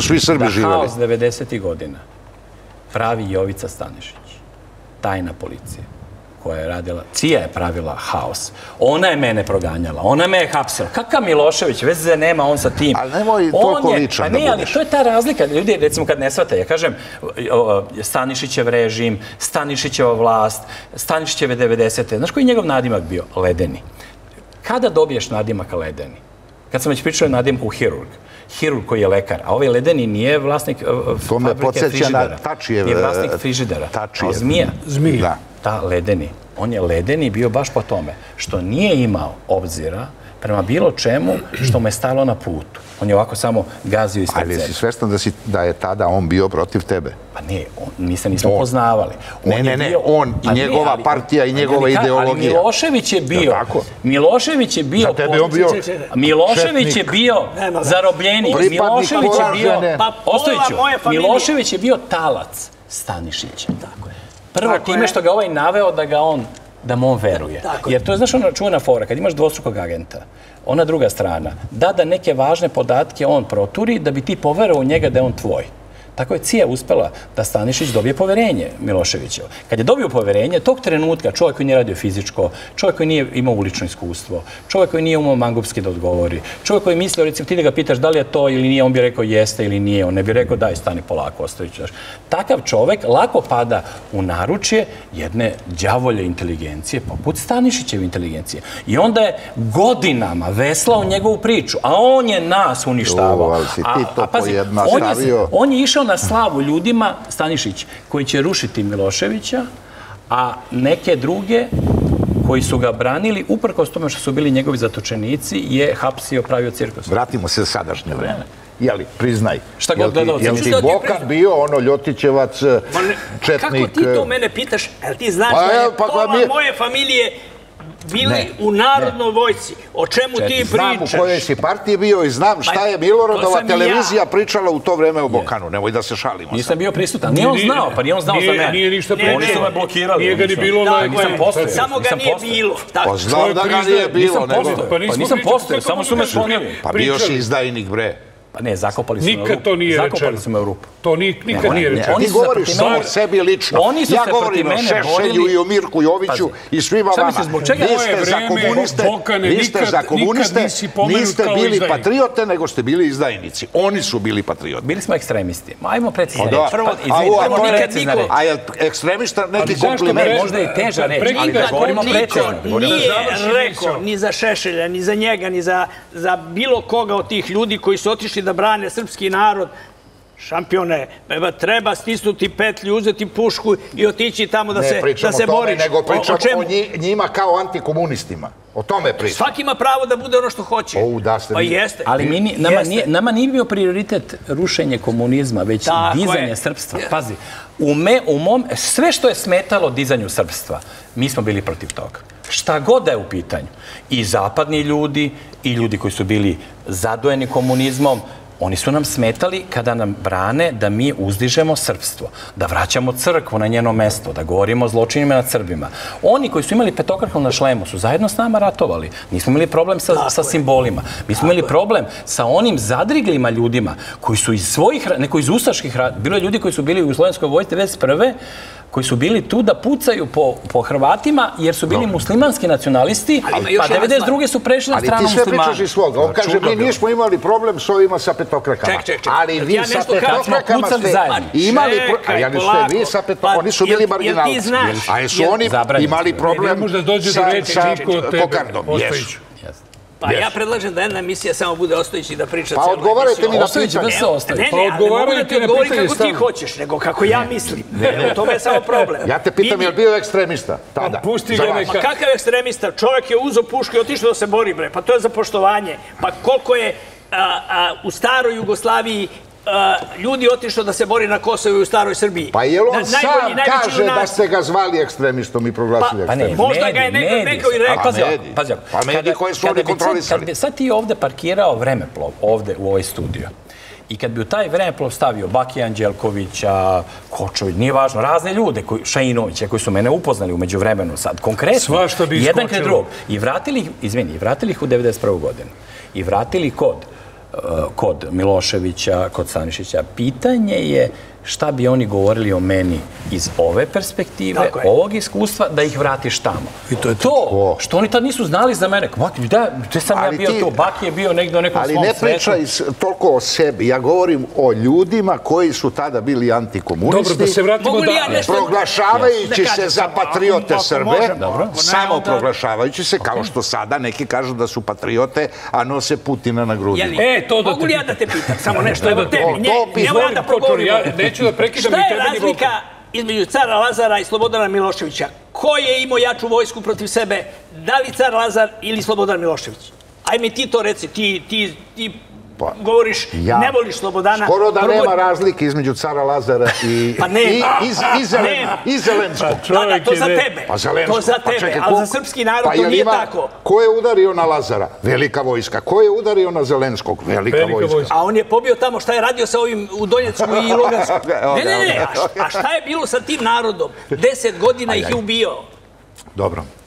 haos devedesetih godina pravi Jovica Stanišić, tajna policija koja je radila, C I A je pravila haos. Ona je mene proganjala, ona me je hapsila. Kakav Milošević, veze nema on sa tim. Ali nemoj toliko ličan da budeš. Ne, ali to je ta razlika. Ljudi, recimo, kad ne shvate, ja kažem, Stanišićev režim, Stanišićeva vlast, Stanišićeve devedesete. Znaš koji je njegov nadimak bio? Ledeni. Kada dobiješ nadimaka Ledeni? Kad sam već pričao nadimku hirurg. Hirurg koji je lekar, a ovaj Ledeni nije vlasnik fabrike frižidera. Nije vlasnik frižidera. Kao zmija. Zmija. Ta Ledeni. On je Ledeni bio baš po tome što nije imao obzira prema bilo čemu što mu je stalo na putu. On je ovako samo gazio ispred sebe. Ali si svestan da je tada on bio protiv tebe? Pa ne, mi se nismo poznavali. Ne, ne, ne, on i njegova partija i njegova ideologija. Ali Milošević je bio, Milošević je bio, za tebe on bio Milošević je bio zarobljenik, Milošević je bio, Ostojiću, Milošević je bio talac Stanišića. Prvo time što ga ovaj naveo da ga on, da mu on veruje. Jer to je, znaš, ona čuvena fora, kad imaš dvostrukog agenta, ona druga strana, da da neke važne podatke on proturi da bi ti poverovao u njega da je on tvoj. Tako je Cija uspela da Stanišić dobije poverenje Miloševićevo. Kad je dobio poverenje, tog trenutka čovjek koji nije radio fizičko, čovjek koji nije imao ulično iskustvo, čovjek koji nije umao mangupski da odgovori, čovjek koji je mislio, recimo, ti da ga pitaš da li je to ili nije, on bi rekao jeste ili nije, on ne bi rekao daj, stani polako, ostaviću. Takav čovjek lako pada u naručje jedne đavolje inteligencije, poput Stanišićeve inteligencije. I onda je godinama veslao njegovu priču, a on je nas uništavao. Ali si ti to pojednostavio. On je išao na slavu ljudima, Stanišić, koji će rušiti Miloševića, a neke druge koji su ga branili, uprkos tome što su bili njegovi zatočenici, je hapsio, pravio cirkus. Vratimo se sadašnje vreme. Jeli, priznaj. Šta god gledalci? Jel ti Bokan bio ono Ljotićevac, četnik? Kako ti to mene pitaš? Jel ti znaš da je pola moje familije bili u Narodnoj vojsci? O čemu ti pričaš? Znam u kojoj si partiji bio i znam šta je Miloradova televizija pričala u to vreme o Bokanu. Nemoj da se šalimo. Nisam bio prisutan. Nije on znao, pa nije on znao za mene. Nije ništa prisutan. Oni su me blokirali. Nije ga ni bilo. Samo ga nije bilo. Pa znam da ga nije bilo. Pa nisam postojao, samo su me slonili. Pa bio si izdajnik, bre. Pa ne, zakopali su me u rupu. Nikad to nije rečeno. Zakopali su me u rupu. To nikad nije rečeno. Ti govoriš samo o sebi lično. Ja govorim o Šešelju i o Mirku Joviću i svima vama. Vi ste za komuniste, vi ste za komuniste, niste bili patriote, nego ste bili izdajnici. Oni su bili patriote. Bili smo ekstremisti. Ajmo precizno reći. A je ekstremista neki kompliment? Možda i teža reći, ali da govorimo precizno. Nije rekao ni za Šešelja, ni za njega, ni za bilo koga od tih ljudi koji su otišli da brane srpski narod. Šampione, treba stisnuti petlju, uzeti pušku i otići tamo da se boriš. Ne pričamo o tome, nego pričamo o njima kao antikomunistima. O tome pričamo. Svaki ima pravo da bude ono što hoće. Pa jeste. Ali nama nije bio prioritet rušenje komunizma, već dizanje srpstva. Pazi, u mom, sve što je smetalo dizanju srpstva, mi smo bili protiv toga. Šta god da je u pitanju. I zapadni ljudi, i ljudi koji su bili zadojeni komunizmom, oni su nam smetali kada nam brane da mi uzdižemo srpstvo, da vraćamo crkvu na njeno mesto, da govorimo o zločinima nad Srbima. Oni koji su imali petokraku na šlemu su zajedno s nama ratovali. Nismo imali problem sa simbolima. Mi smo imali problem sa onim zadriglima ljudima koji su iz svojih, neko iz ustaških, bilo je ljudi koji su bili u Jugoslovenskoj vojsci devedeset prve koji su bili tu da pucaju po Hrvatima jer su bili muslimanski nacionalisti, pa devedeset druge su prešli na stranu muslimana. Ali ti sve pričaš iz svoga. On kaže, mi nismo imali problem s ovima sa petokrakama. Ček, ček, ček. Ali vi sa petokrakama ste imali... Ali ste vi sa petokrakama, oni su bili marginalci. A jesu oni imali problem sa kokardom? Jesu. Pa ja predlažem da jedna emisija samo bude Ostojić i da priča pa cijelu emisiju. Pa odgovarajte mi na pitanje. Ne, ne, ali ne mogu da ti odgovori kako ti hoćeš, nego kako ja mislim. U tome je samo problem. Ja te pitam, je li bio ekstremista tada? Pa kakav ekstremista? Čovjek je uzeo pušku i otišao da se bori, bre. Pa to je za poštovanje. Pa koliko je u staroj Jugoslaviji ljudi otišao da se bori na Kosovu i u staroj Srbiji. Pa je on sam kaže da ste ga zvali ekstremistom i proglasili ekstremistom? Možda ga je neko i rekao. Pa mediji koje su oni kontrolisali. Kad bi sad ti ovde parkirao vremeplov, ovde u ovaj studio, i kad bi u taj vremeplov stavio Bakija Anđelkovića, Kočović, nije važno, razne ljude, Šajinovića, koji su mene upoznali umeđu vremenu sad, konkretno, jedan kraj drugog, i vratili ih, izvini, i vratili ih u devedeset prvu godinu, i vratili kod kod Miloševića, kod Stanišića. Pitanje je šta bi oni govorili o meni iz ove perspektive, ovog iskustva, da ih vratiš tamo. I to je to. Što oni tad nisu znali za mene. Gde sam ja bio tu? Baki je bio negdje u nekom svom svetu. Ali ne pričaj toliko o sebi. Ja govorim o ljudima koji su tada bili antikomunisti. Dobro, da se vratimo da... Proglašavajući se za patriote Srbe, samo proglašavajući se, kao što sada neki kažu da su patriote, a nose Putina na grudi. Mogu li ja da te pitam? Samo nešto evo tebi. Evo ja da progovorim. Šta je razlika između cara Lazara i Slobodana Miloševića? Ko je imao jaču vojsku protiv sebe? Da li car Lazar ili Slobodan Milošević? Ajme ti to reci, ti govoriš, ne voliš Slobodana. Skoro da nema razlike između cara Lazara i Zelenskog. To za tebe, to za tebe, ali za srpski narod to nije tako. Ko je udario na Lazara? Velika vojska. Ko je udario na Zelenskog? Velika vojska. A on je pobio tamo, šta je radio sa ovim u Donjecku i Lugansku? Ne, ne, ne, a šta je bilo sa tim narodom? Deset godina ih je ubio. Dobro.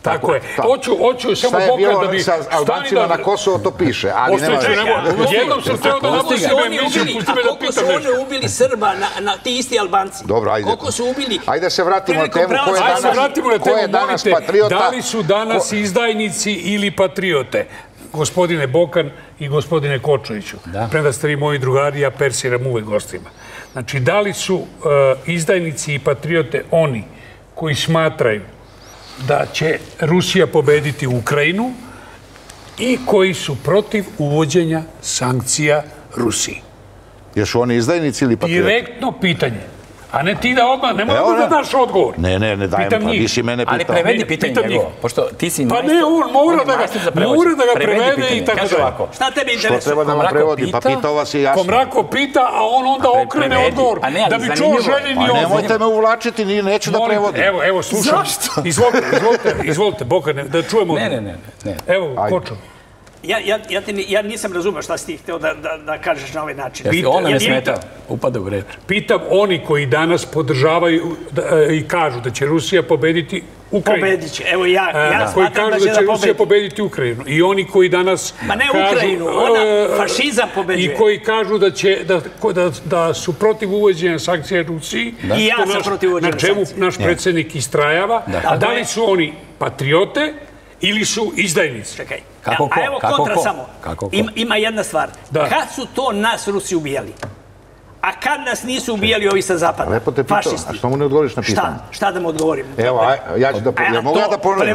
Tako je. Hoću samo Bokan da bi... Šta je bilo sa Albancima na Kosovo, to piše, ali nema veze. Jednom sam teo da namosim emisiju, pusti me da pitam nešto. A koliko su oni ubili Srba, ti isti Albanci? Dobro, ajde. Koliko su ubili... Ajde se vratimo na temu ko je danas patriota. Da li su danas izdajnici ili patriote? Gospodine Bokan i gospodine Kočoviću. Premda ste vi moji drugari, ja persiram uvek gostima. Znači, da li su izdajnici i patriote oni koji smatraju da će Rusija pobediti Ukrajinu i koji su protiv uvođenja sankcija Rusiji? Jesu oni izdajnici ili patriote? Direktno pitanje. A ne ti da odmah, ne moram da daš odgovor. Ne, ne, ne dajem, pa ti si mene pitao. Ali prevedi pitanje njegovo, pošto ti si majstor. Pa ne, on mora da ga prevede i tako da. Šta tebi interesuje? Što treba da vam prevodi? Pa pitao vas je jasno. Komrako pita, a on onda okrene odgovor da bi čuo željeni odgovor. Pa nemojte me uvlačiti, neću da prevodim. Evo, evo, slušam. Zašto? Izvolite, izvolite, Bokane, da čujemo odgovor. Ne, ne, ne. Evo, Kočo. Ja nisam razumeo šta si ti hteo da kažeš na ovaj način. Ona me smeta, upada u reč. Pitam oni koji danas podržavaju i kažu da će Rusija pobediti Ukrajinu. Pobedit će, evo ja smatram da će da pobediti. Koji kažu da će Rusija pobediti Ukrajinu. I oni koji danas kažu... Ma ne Ukrajinu, ona fašizam pobeđuje. I koji kažu da su protiv uvođenja sankcija Rusiji. I ja sam protiv uvođenja sankcija. Na čemu naš predsjednik istrajava. A da li su oni patriote ili su izdajnici? Čekaj. Kako ko? A evo kontra samo. Ima jedna stvar. Kad su to nas Rusi ubijali? A kad nas nisu ubijali ovi sa zapada? Lepo te pitao. A što mu ne odgovoriš na pitanje? Šta? Šta da mu odgovorim? Evo, ja ću da ponovim. Mogu ja da ponovim?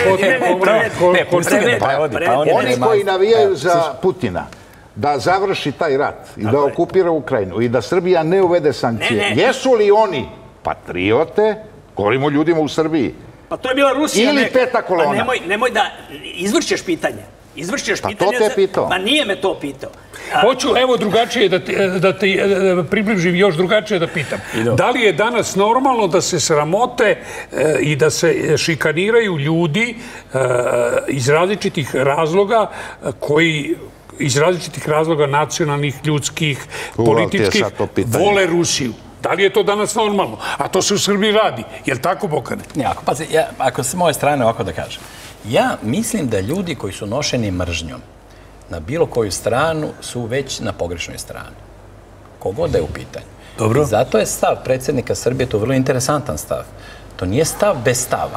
Oni koji navijaju za Putina da završi taj rat i da okupira Ukrajinu i da Srbija ne uvede sankcije, jesu li oni patriote? Govorimo o ljudima u Srbiji. Pa to je bila Rusija. Ili peta kolona. Nemoj da izvrćeš pitanje. Izvrćeš pitanje. Pa to te pitao. Pa nije me to pitao. Hoću, evo, drugačije da te približim, još drugačije da pitam. Da li je danas normalno da se sramote i da se šikaniraju ljudi iz različitih razloga koji iz različitih razloga nacionalnih, ljudskih, političkih, vole Rusiju? Da li je to danas normalno? A to se u Srbiji radi. Je li tako, Bokane? Ne, ako, pazi, ako s moje strane ovako da kažem, ja mislim da ljudi koji su nošeni mržnjom na bilo koju stranu su već na pogrešnoj strani. Kogod da je u pitanju. Dobro. I zato je stav predsjednika Srbije, to je vrlo interesantan stav. To nije stav bez stava,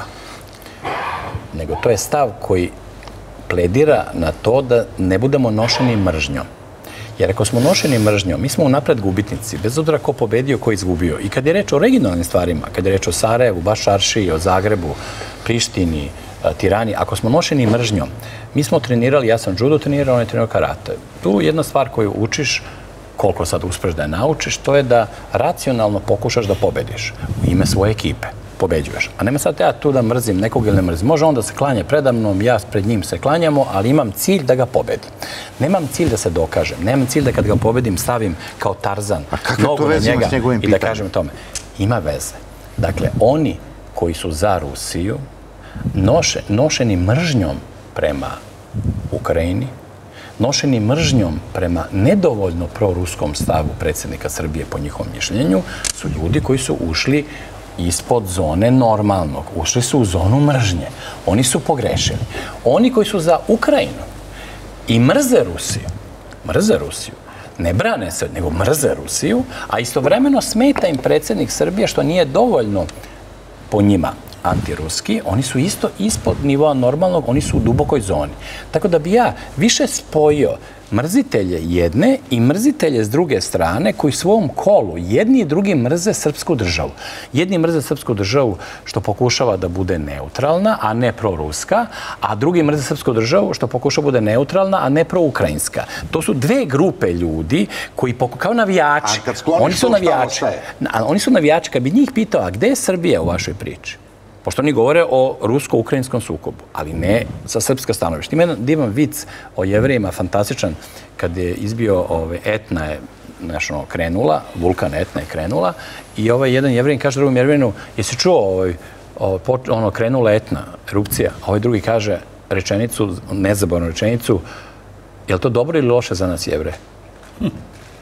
nego to je stav koji pledira na to da ne budemo nošeni mržnjom. Jer ako smo nošeni mržnjom, mi smo unapred gubitnici, bez obzira ko pobedio, ko izgubio. I kad je reč o originalnim stvarima, kad je reč o Sarajevu, Bašaršiji, o Zagrebu, Prištini, Tirani, ako smo nošeni mržnjom, mi smo trenirali, ja sam judo trenirao, on je trenirao karate. Tu jedna stvar koju učiš, koliko sad uspeš da je naučiš, to je da racionalno pokušaš da pobediš u ime svoje ekipe. Pobeđuješ. A nema sad ja tu da mrzim nekog ili ne mrzim. Može on da se klanja predamnom, ja pred njim se klanjamo, ali imam cilj da ga pobedim. Nemam cilj da se dokažem. Nemam cilj da kad ga pobedim stavim kao Tarzan nogu na njega i da kažem tome. Ima veze. Dakle, oni koji su za Rusiju nošeni mržnjom prema Ukrajini, nošeni mržnjom prema nedovoljno proruskom stavu predsjednika Srbije po njihovom mišljenju, su ljudi koji su ušli ispod zone normalnog. Ušli su u zonu mržnje. Oni su pogrešili. Oni koji su za Ukrajinu i mrze Rusiju, mrze Rusiju, ne brane se, nego mrze Rusiju, a istovremeno smeta im predsjednik Srbije što nije dovoljno po njima antiruski, oni su isto ispod nivoa normalnog, oni su u dubokoj zoni. Tako da bi ja više spojio mrzitelje jedne i mrzitelje s druge strane koji svom kolu jedni i drugi mrze srpsku državu. Jedni mrze srpsku državu što pokušava da bude neutralna, a ne proruska, a drugi mrze srpsku državu što pokušava da bude neutralna, a ne proukrajinska. To su dve grupe ljudi koji kao navijači. Oni su navijači. Oni su navijači. Kad bi njih pitao, a gde je Srbija u vašoj priči? Pošto oni govore o rusko-ukrajinskom sukobu, ali ne sa srpska stanovišta. Ima jedan divan vic o Jevrejima, fantastičan, kad je izbio Etna je krenula, vulkan Etna je krenula, i ovaj jedan Jevrejin kaže drugom Jevrejinu, jesi čuo ono krenula Etna, erupcija, a ovaj drugi kaže rečenicu, nezabornu rečenicu, je li to dobro ili loše za nas Jevreje?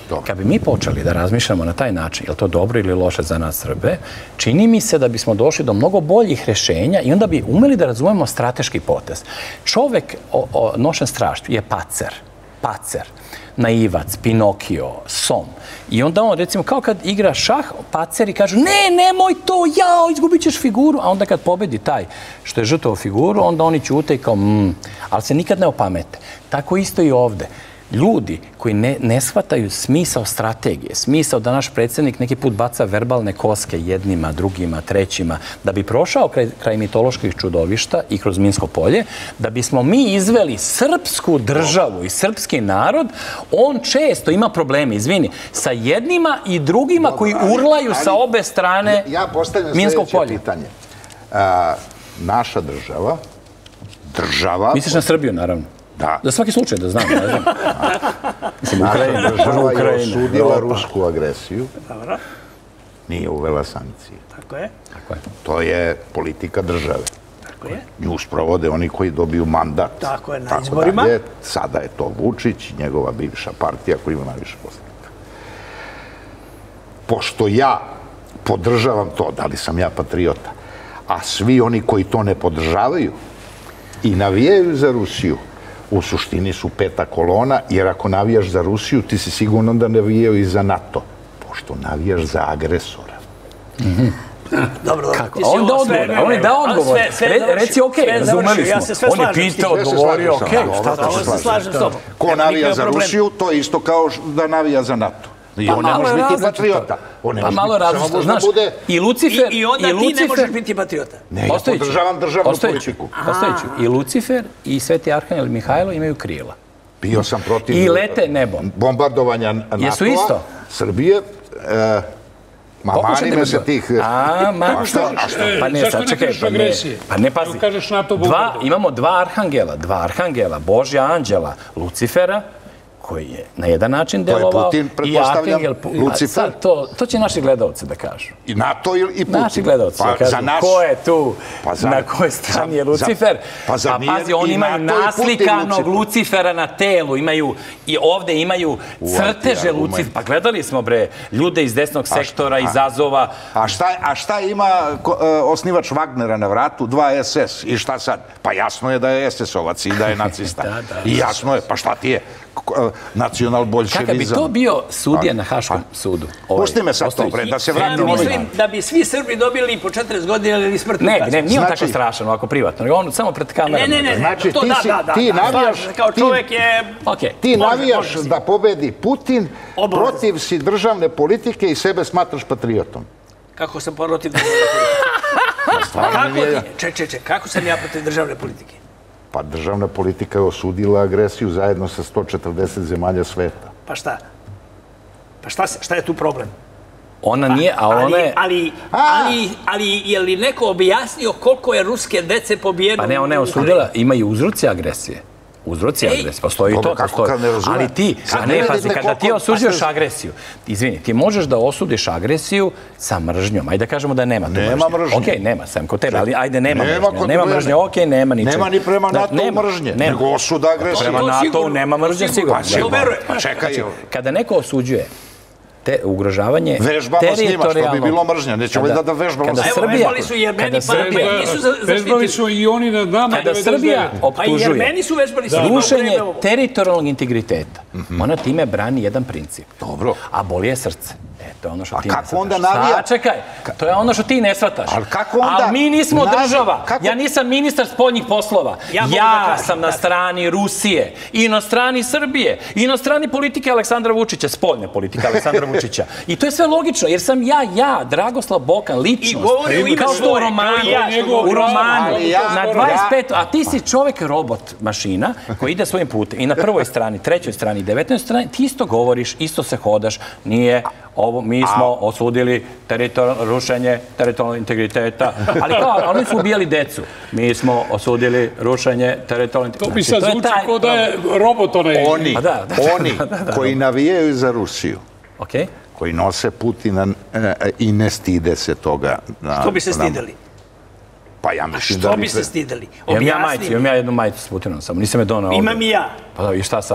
Kad bi mi počeli da razmišljamo na taj način, je li to dobro ili loše za nas Srbe, čini mi se da bismo došli do mnogo boljih rešenja i onda bi umeli da razumemo strateški potez. Čovek nošen strašću je pacer, pacer, naivac, Pinokio, som. I onda on, recimo, kao kad igra šah, paceri kažu, ne, nemoj to, jao, izgubit ćeš figuru. A onda kad pobedi taj što je žrtvovao figuru, onda oni ćute i kao, mmm, ali se nikad ne opamete. Tako isto i ovde. Ljudi koji ne, ne shvataju smisao strategije, smisao da naš predsjednik neki put baca verbalne koske jednima, drugima, trećima, da bi prošao kraj, kraj mitoloških čudovišta i kroz Minsko polje, da bismo mi izveli srpsku državu i srpski narod, on često ima probleme, izvini, sa jednima i drugima koji urlaju sa obe strane ja postavljam Minskog polja. sljedeće pitanje. A, naša država, država... Misliš na Srbiju, naravno? Da. Za svaki slučaj, da znam, ne znam. Naša država je osudila rusku agresiju. Dobro. Nije uvela sankcije. Tako je. Tako je. To je politika države. Tako je. Nju sprovode oni koji dobiju mandat. Tako je, na izborima. Dalje. Sada je to Vučić, njegova bivša partija koja ima najviše poslanika. Pošto ja podržavam to, da li sam ja patriota, a svi oni koji to ne podržavaju i navijaju za Rusiju, u suštini su peta kolona, jer ako navijaš za Rusiju, ti si sigurno da navijaju i za NATO, pošto navijaš za agresora. Dobro, kako? On da odgovor, on je dao odgovor. Reci, okej, razumeli smo. On je pitao, odgovorio, okej. Ovo se slažem s tobom. Ko navija za Rusiju, to je isto kao da navija za NATO. I on ne može biti patriota. Pa malo različito, znaš, i Lucifer... I onda ti ne možeš biti patriota. Ne, ja podržavam državnu politiku. Ostaviću. I Lucifer i Sveti Arhangel Mihajlo imaju krila. Bio sam protiv... I lete nebom. Bombardovanja NATO-a. Jesu isto? Srbije. Ma manime se tih... A, ma što? Pa ne, sad čekaj. Pa ne, pazi. Imamo dva arhangela. Dva arhangela. Božja anđela. Lucifera, koji je na jedan način delovao. To je Putin, pretpostavljam, Lucifer. To će naši gledalci da kažu. I NATO i Putin. Naši gledalci da kažu ko je tu, na kojoj strani je Lucifer. Pa pazi, oni imaju naslikanog Lucifera na telu, imaju i ovde imaju crteže Lucifera. Pa gledali smo, bre, ljude iz desnog sektora, iz Azova. A šta ima osnivač Wagnera na vratu? Dva es es. I šta sad? Pa jasno je da je es es ovac i da je nacista. I jasno je, pa šta ti je? Nacional bolševizam. Kakav bi to bio sudija na Haškom sudu? Pusti me sad to, bre, da se vratim. Mislim da bi svi Srbi dobili po četrdeset godina ili smrtnu kaznu. Ne, nije on tako strašan, ovako privatno, nego on samo pred kamerama. Ne, ne, ne, znači ti navijaš, kao čovjek je... Ti navijaš da pobedi Putin, protiv si državne politike i sebe smatraš patriotom. Kako sam protiv državne politike? Ček, ček, ček, kako sam ja protiv državne politike? Pa državna politika je osudila agresiju zajedno sa sto četrdeset zemalja sveta. Pa šta? Pa šta je tu problem? Ona nije, a ona je... Ali je li neko objasnio koliko je ruske dece pobijeno? Pa ne, ona je osudila, imaju uzroci agresije. Uzroci agresije, postoji i to. Ali ti, a ne, pazi, kada ti osuđuješ agresiju, izvini, ti možeš da osudiš agresiju sa mržnjom. Ajde da kažemo da nema tu mržnje. Nema mržnje. Okej, nema, sam kod tebe, ali ajde, nema mržnje. Nema mržnje, okej, nema ničeg. Nema ni prema NATO mržnje, nego osuda agresije. Prema NATO nema mržnje, sigurno. Pa čekaj. Kada neko osuđuje ugrožavanje vežbamo s njima, što bi bilo mržnja. Nećemo da da vežbamo s njima. Evo, vežbali su Jermeni, pa nisu zaštitili. Vežbali su i oni nad nama. Kada Srbija optužuje rušenje teritorijalnog integriteta, ona time brani jedan princip. Dobro. A boli je srce. To je ono što ti ne shvataš. A kako onda navija? Čekaj, to je ono što ti ne shvataš. Ali kako onda? Ali mi nismo država. Ja nisam ministar spoljnih poslova. Ja sam na strani Rusije i na strani Srbije i na strani politike Aleksandra Vučića, spoljne politike Aleksandra Vučića. I to je sve logično, jer sam ja, ja, Dragoslav Bokan, ličnost. Kao što u romanu, u romanu, na dvadeset pet, a ti si čovek robot mašina koji ide svojim putem. I na prvoj strani, trećoj strani, devetnaestoj strani, ti isto govoriš, isto se hodaš, nije ovo, mi smo osudili rušenje teritorijalnog integriteta, ali kao, oni su ubijali decu. Mi smo osudili rušenje teritorijalnog integriteta. To bi sad zvuči kao da je robot onaj... Oni, oni koji navijaju za Rusiju, koji nose Putina i ne stide se toga. Što bi se stideli? Pa ja mislim da... Što bi se stideli? Imam ja majicu, imam ja jednu majicu s Putinom, samo nisam je donao ovdje. Imam i ja. Pa da, i šta sad?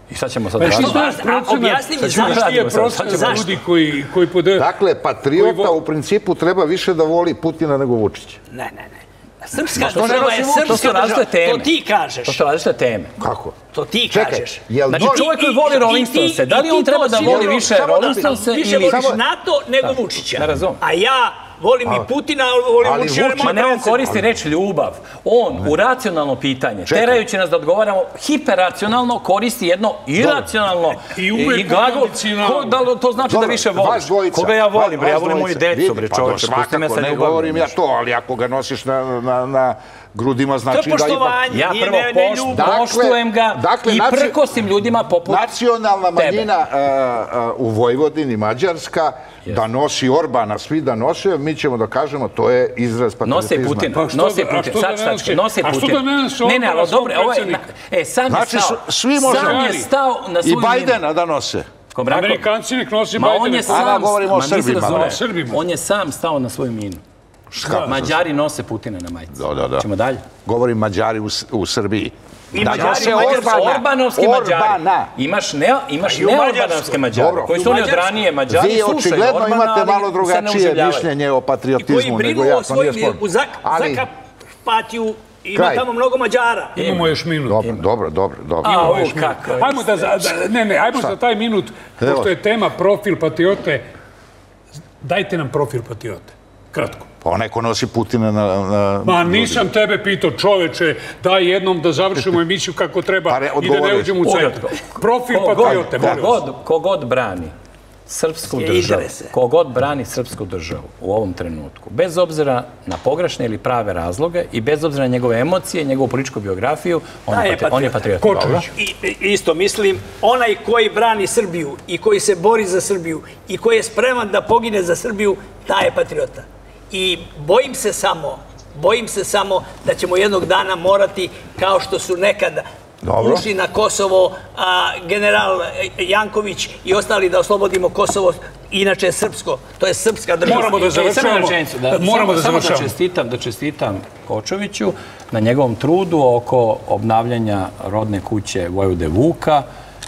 I sad ćemo sad raditi. Objasni mi zašto. Šta je procenat ljudi koji podaju? Dakle, patriota u principu treba više da voli Putina nego Vučića. Ne, ne, ne. Srpska država je srpska država. To ti kažeš. To su različite teme. Kako? To ti kažeš. Znači, čovjek koji voli Rolling Stonese, da li on treba da voli više Rolling Stonese ili... Više voliš NATO nego Vučića. Ne razumem. A ja volim i Putina, ali volim Vučića. Ma ne, on koristi reč ljubav. On u racionalno pitanje, terajući nas da odgovaramo hiperracionalno, koristi jedno iracionalno i glagol. Da to znači da više voliš? Koga ja volim? Ja volim moju decu, bre čovječe. Svakako, ne govorim ja to, ali ako ga nosiš na grudima, znači da ipak... Ja prvo poštujem ga i prkosim ljudima poput tebe. Nacionalna manjina u Vojvodini, Mađarska, da nosi Orbana, svi da nose, mi ćemo da kažemo, to je izraz patriotizma. Nose Putin, nose Putin, sad stačke, nose Putin. A što da ne nose Ne, ne, ali dobro, e, sam je stao, sam je stao na svoju minu. I Bajdena da nose. Amerikanci nek nosi Bajdena. A da govorimo o Srbima. On je sam stao na svoju minu. Mađari nose Putina na majici. Da, da, da. Ćemo dalje. Govorim Mađari u Srbiji. I Mađari, Orbanovski Mađari. Imaš neorbanovske Mađari, koji su oni od ranije Mađari. Vi očigledno imate malo drugačije mišljenje o patriotizmu nego ja. To nije sporno. U Zakarpatiju ima tamo mnogo Mađara. Imamo još minut. Dobro, dobro, dobro. Ajmo da, ne, ne, ajmo za taj minut, pošto je tema profil patriote, dajte nam profil patriote. Kratko. Pa neko nosi Putina na... Ma nisam tebe pitao, čoveče, daj jednom da završimo emisiju kako treba i da ne uđemo u centru. Profil patriote, molim vas. Kogod brani srpsku državu, kogod brani srpsku državu u ovom trenutku, bez obzira na pogrešne ili prave razloge i bez obzira na njegove emocije, njegovu političku biografiju, on je patriot. Kočević. Isto mislim, onaj koji brani Srbiju i koji se bori za Srbiju i koji je spreman da pogine za Srbiju, taj je patriota. I bojim se samo, bojim se samo da ćemo jednog dana morati, kao što su nekada ušli na Kosovo, general Janković i ostali, da oslobodimo Kosovo, inače je srpsko, to je srpska država. Moramo da završavamo. Moramo da završavamo. Da čestitam Kočoviću na njegovom trudu oko obnavljanja rodne kuće Vojvode Vuka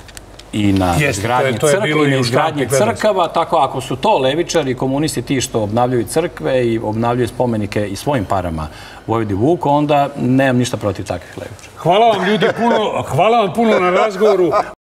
i na izgradnje crkava, tako ako su to levičari i komunisti ti što obnavljaju crkve i obnavljaju spomenike i svojim parama Vojvodi Vuku, onda nemam ništa protiv takvih levičara. Hvala vam ljudi puno, hvala vam puno na razgovoru.